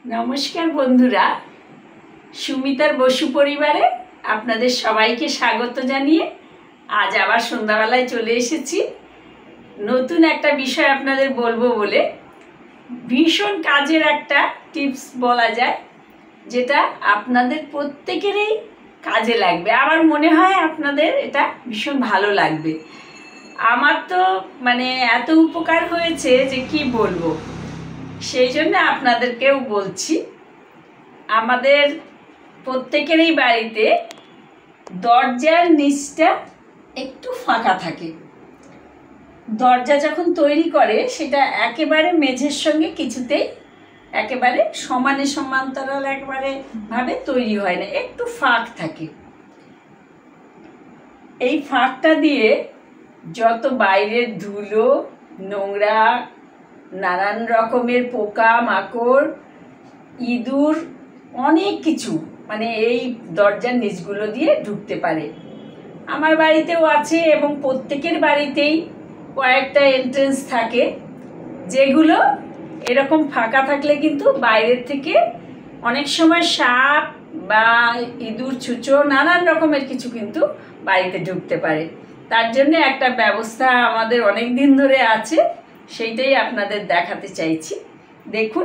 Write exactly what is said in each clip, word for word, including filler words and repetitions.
নমস্কার বন্ধুরা, সুমিতার বসু পরিবারে আপনাদের সবাইকে স্বাগত জানিয়ে আজ আবার সন্ধ্যাবেলায় চলে এসেছি নতুন একটা বিষয় আপনাদের বলবো বলে। ভীষণ কাজের একটা টিপস বলা যায়, যেটা আপনাদের প্রত্যেকেরই কাজে লাগবে। আমার মনে হয় আপনাদের এটা ভীষণ ভালো লাগবে। আমার তো মানে এত উপকার হয়েছে যে কি বলবো, সেই জন্য আপনাদেরকেও বলছি। আমাদের প্রত্যেকেরই বাড়িতে দরজার নিচটা একটু ফাঁকা থাকে। দরজা যখন তৈরি করে সেটা একেবারে মেঝের সঙ্গে কিছুতেই একেবারে সমানে সমান্তরাল একেবারে ভাবে তৈরি হয় না, একটু ফাঁক থাকে। এই ফাঁকটা দিয়ে যত বাইরের ধুলো, নোংরা, নানান রকমের পোকা মাকড়, ইঁদুর, অনেক কিছু মানে এই দরজার নিচগুলো দিয়ে ঢুকতে পারে। আমার বাড়িতেও আছে এবং প্রত্যেকের বাড়িতেই কয়েকটা এন্ট্রেন্স থাকে, যেগুলো এরকম ফাঁকা থাকলে কিন্তু বাইরের থেকে অনেক সময় সাপ বা ইঁদুর ছুঁচো নানান রকমের কিছু কিন্তু বাড়িতে ঢুকতে পারে। তার জন্য একটা ব্যবস্থা আমাদের অনেক দিন ধরে আছে, সেইটাই আপনাদের দেখাতে চাইছি। দেখুন,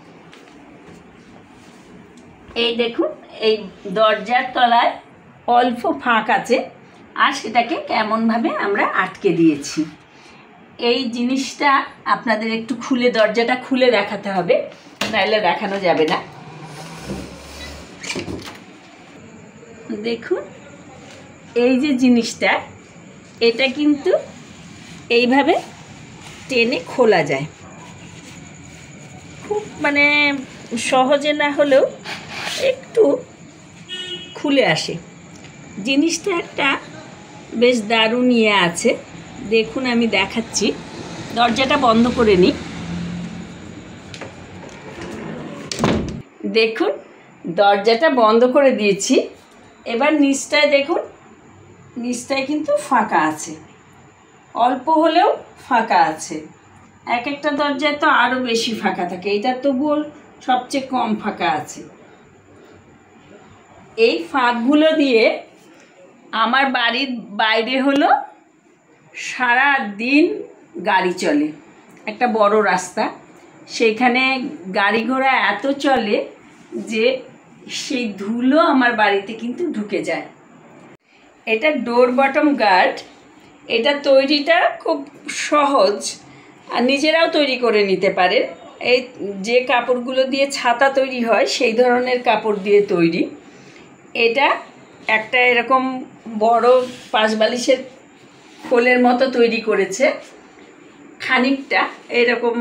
এই দেখুন, এই দরজার তলায় অল্প ফাঁক আছে, আর সেটাকে কেমনভাবে আমরা আটকে দিয়েছি। এই জিনিসটা আপনাদের একটু খুলে, দরজাটা খুলে দেখাতে হবে, নাহলে দেখানো যাবে না। দেখুন, এই যে জিনিসটা, এটা কিন্তু এইভাবে টেনে খোলা যায়। খুব মানে সহজে না হলেও একটু খুলে আসে। জিনিসটা একটা বেশ দারুণ ইয়ে আছে। দেখুন, আমি দেখাচ্ছি। দরজাটা বন্ধ করে নিই। দেখুন, দরজাটা বন্ধ করে দিয়েছি। এবার নিচটায় দেখুন, নিচটায় কিন্তু ফাঁকা আছে, অল্প হলেও ফাঁকা আছে। এক একটা দরজায় তো আরও বেশি ফাঁকা থাকে, এটা তবুও সবচেয়ে কম ফাঁকা আছে। এই ফাঁকগুলো দিয়ে আমার বাড়ির বাইরে হলো সারা দিন গাড়ি চলে, একটা বড় রাস্তা, সেইখানে গাড়ি ঘোড়া এত চলে যে সেই ধুলো আমার বাড়িতে কিন্তু ঢুকে যায়। এটা ডোর বটম গার্ড। এটা তৈরিটা খুব সহজ, আর নিজেরাও তৈরি করে নিতে পারেন। এই যে কাপড়গুলো দিয়ে ছাতা তৈরি হয় সেই ধরনের কাপড় দিয়ে তৈরি। এটা একটা এরকম বড় পাঁচবালিশের খোলের মতো তৈরি করেছে, খানিকটা এরকম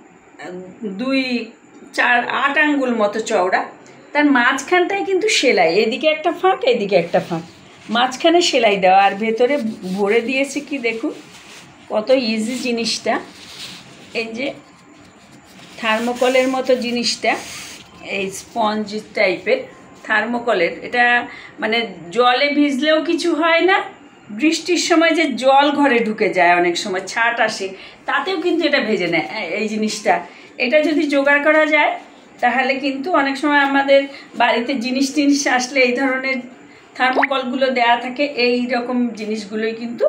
দুই চার আট আঙ্গুল মতো চওড়া। তার মাঝখানটায় কিন্তু সেলাই, এদিকে একটা ফাঁক এদিকে একটা ফাঁক, মাঝখানে সেলাই দেওয়া, আর ভেতরে ভরে দিয়েছে কি দেখুন কত ইজি জিনিসটা। এই যে থার্মোকলের মতো জিনিসটা, এই স্পঞ্জ টাইপের থার্মোকলের, এটা মানে জলে ভিজলেও কিছু হয় না। বৃষ্টির সময় যে জল ঘরে ঢুকে যায়, অনেক সময় ছাট আসে, তাতেও কিন্তু এটা ভেজে নেয় এই জিনিসটা। এটা যদি জোগাড় করা যায় তাহলে কিন্তু অনেক সময় আমাদের বাড়িতে জিনিস টিনিস আসলে এই ধরনের থার্মোকলগুলো দেয়া থাকে। এই রকম জিনিসগুলোই কিন্তু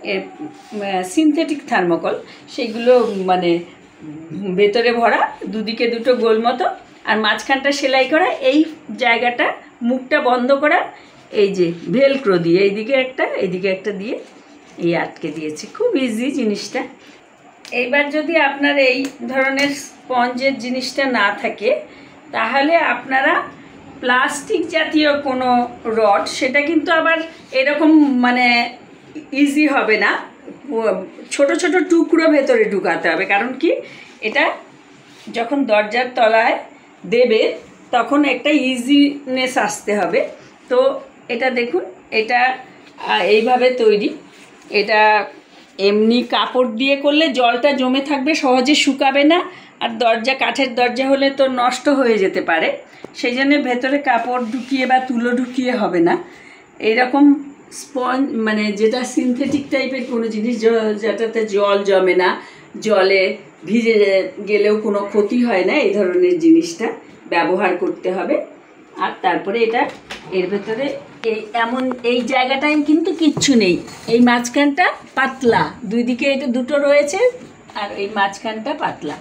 সিনথেটিক থার্মোকল, সেইগুলো মানে ভেতরে ভরা, দুদিকে দুটো গোল মতো, আর মাঝখানটা সেলাই করা, এই জায়গাটা মুখটা বন্ধ করা, এই যে ভেলক্রো দিয়ে এইদিকে একটা এইদিকে একটা দিয়ে এই আটকে দিয়েছে। খুব ইজি জিনিসটা। এইবার যদি আপনার এই ধরনের স্পঞ্জের জিনিসটা না থাকে, তাহলে আপনারা প্লাস্টিক জাতীয় কোনো রড, সেটা কিন্তু আবার এরকম মানে ইজি হবে না, ছোট ছোট টুকরো ভেতরে ঢুকাতে হবে। কারণ কি, এটা যখন দরজার তলায় দেবে তখন একটা ইজিনেস আসতে হবে। তো এটা দেখুন, এটা এইভাবে তৈরি। এটা এমনি কাপড় দিয়ে করলে জলটা জমে থাকবে, সহজে শুকাবে না, আর দরজা কাঠের দরজা হলে তো নষ্ট হয়ে যেতে পারে, সেই জন্য ভেতরে কাপড় ঢুকিয়ে বা তুলো ঢুকিয়ে হবে না। এইরকম স্পঞ্জ মানে যেটা সিনথেটিক টাইপের কোনো জিনিস, যেটাতে জল জমে না, জলে ভিজে গেলেও কোনো ক্ষতি হয় না, এই ধরনের জিনিসটা ব্যবহার করতে হবে। আর তারপরে এটা এর ভেতরে এই এমন এই জায়গাটায় কিন্তু কিচ্ছু নেই, এই মাঝখানটা পাতলা, দুই দিকে এটা দুটো রয়েছে আর এই মাঝখানটা পাতলা।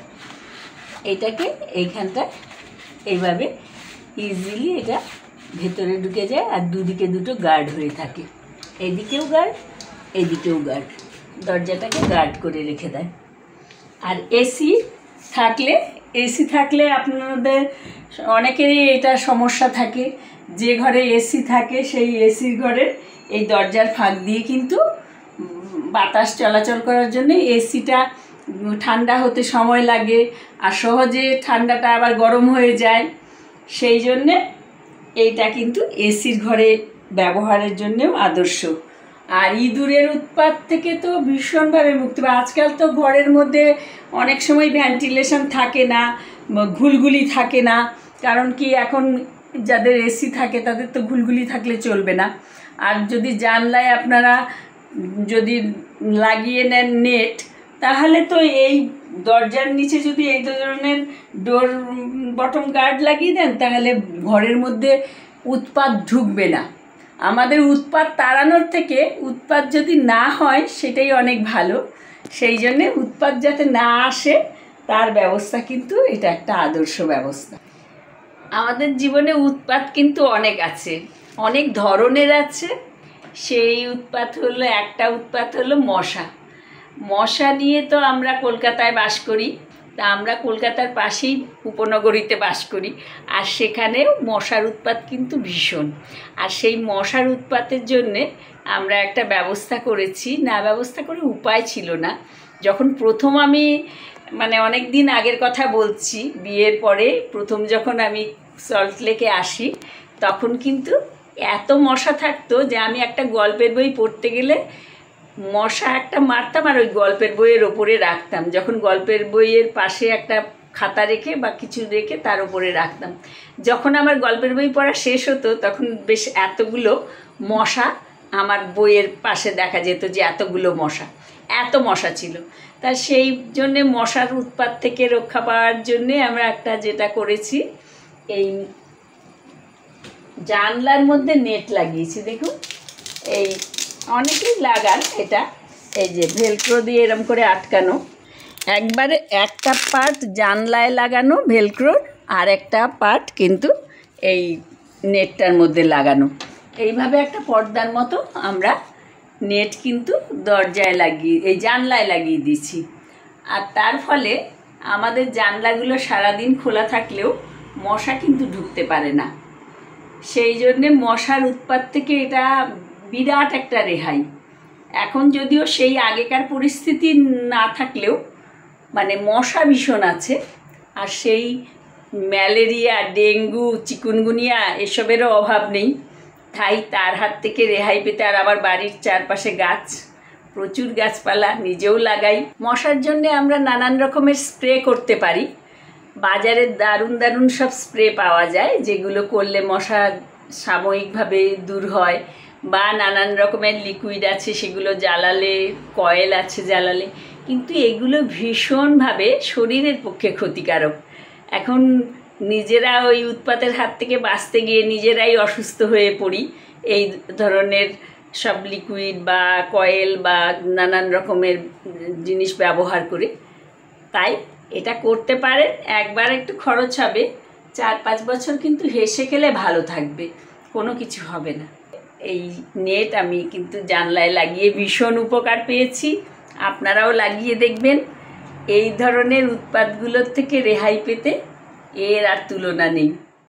এটাকে এইখানটা এইভাবে ইজিলি এটা ভেতরে ঢুকে যায় আর দুদিকে দুটো গার্ড হয়ে থাকে, এদিকেও গার্ড এদিকেও গার্ড, দরজাটাকে গার্ড করে রেখে দেয়। আর এসি থাকলে এসি থাকলে আপনাদের অনেকেরই এটা সমস্যা থাকে, যে ঘরে এসি থাকে সেই এসির ঘরের এই দরজার ফাঁক দিয়ে কিন্তু বাতাস চলাচল করার জন্য এসিটা ঠান্ডা হতে সময় লাগে আর সহজে ঠান্ডাটা আবার গরম হয়ে যায়, সেই জন্যে এইটা কিন্তু এসির ঘরে ব্যবহারের জন্যেও আদর্শ। আর ইঁদুরের উৎপাত থেকে তো ভীষণভাবে মুক্তি পায়। আজকাল তো ঘরের মধ্যে অনেক সময় ভেন্টিলেশন থাকে না, ঘুলঘুলি থাকে না, কারণ কি এখন যাদের এসি থাকে তাদের তো ঘুলঘুলি থাকলে চলবে না। আর যদি জানলায় আপনারা যদি লাগিয়ে নেন নেট, তাহলে তো এই দরজার নিচে যদি এই ধরনের ডোর বটম গার্ড লাগিয়ে দেন তাহলে ঘরের মধ্যে উৎপাত ঢুকবে না। আমাদের উৎপাত তাড়ানোর থেকে উৎপাত যদি না হয় সেটাই অনেক ভালো, সেই জন্যে উৎপাত যাতে না আসে তার ব্যবস্থা কিন্তু এটা একটা আদর্শ ব্যবস্থা। আমাদের জীবনে উৎপাত কিন্তু অনেক আছে, অনেক ধরনের আছে। সেই উৎপাত হলো, একটা উৎপাত হলো মশা। মশা নিয়ে তো আমরা কলকাতায় বাস করি, তা আমরা কলকাতার পাশেই উপনগরীতে বাস করি, আর সেখানেও মশার উৎপাত কিন্তু ভীষণ। আর সেই মশার উৎপাতের জন্যে আমরা একটা ব্যবস্থা করেছি, না ব্যবস্থা করে উপায় ছিল না। যখন প্রথম আমি মানে অনেক দিন আগের কথা বলছি, বিয়ের পরে প্রথম যখন আমি সল্টলেকে আসি তখন কিন্তু এত মশা থাকতো যে আমি একটা গল্পের বই পড়তে গেলে মশা একটা মারতাম আর ওই গল্পের বইয়ের ওপরে রাখতাম, যখন গল্পের বইয়ের পাশে একটা খাতা রেখে বা কিছু রেখে তার উপরে রাখতাম। যখন আমার গল্পের বই পড়া শেষ হতো তখন বেশ এতগুলো মশা আমার বইয়ের পাশে দেখা যেত, যে এতগুলো মশা, এত মশা ছিল। তা সেই জন্যে মশার উৎপাত থেকে রক্ষা পাওয়ার জন্যে আমরা একটা যেটা করেছি, এই জানলার মধ্যে নেট লাগিয়েছি। দেখুন, এই অনেকেই লাগান এটা, এই যে ভেলক্রো দিয়ে এরম করে আটকানো, একবারে একটা পার্ট জানলায় লাগানো ভেলক্রোর, আর একটা পার্ট কিন্তু এই নেটটার মধ্যে লাগানো। এইভাবে একটা পর্দার মতো আমরা নেট কিন্তু দরজায় লাগিয়ে এই জানলায় লাগিয়ে দিচ্ছি। আর তার ফলে আমাদের জানলাগুলো সারাদিন খোলা থাকলেও মশা কিন্তু ঢুকতে পারে না, সেই জন্যে মশার উৎপাত থেকে এটা বিরাট একটা রেহাই। এখন যদিও সেই আগেকার পরিস্থিতি না থাকলেও মানে মশা ভীষণ আছে, আর সেই ম্যালেরিয়া, ডেঙ্গু, চিকুনগুনিয়া এসবেরও অভাব নেই। তাই তার হাত থেকে রেহাই পেতে, আর আমার বাড়ির চারপাশে গাছ, প্রচুর গাছপালা, নিজেও লাগাই। মশার জন্যে আমরা নানান রকমের স্প্রে করতে পারি, বাজারে দারুণ দারুণ সব স্প্রে পাওয়া যায়, যেগুলো করলে মশা সাময়িকভাবে দূর হয়, বা নানান রকমের লিকুইড আছে সেগুলো জ্বালালে, কয়েল আছে জ্বালালে, কিন্তু এগুলো ভীষণভাবে শরীরের পক্ষে ক্ষতিকারক। এখন নিজেরা ওই উৎপাতের হাত থেকে বাঁচতে গিয়ে নিজেরাই অসুস্থ হয়ে পড়ি এই ধরনের সব লিকুইড বা কয়েল বা নানান রকমের জিনিস ব্যবহার করে। তাই এটা করতে পারেন, একবার একটু খরচ হবে, চার পাঁচ বছর কিন্তু হেসে খেলে ভালো থাকবে, কোনো কিছু হবে না। এই নেট আমি কিন্তু জানলায় লাগিয়ে ভীষণ উপকার পেয়েছি, আপনারাও লাগিয়ে দেখবেন। এই ধরনের উৎপাতগুলোর থেকে রেহাই পেতে এর আর তুলনা নেই।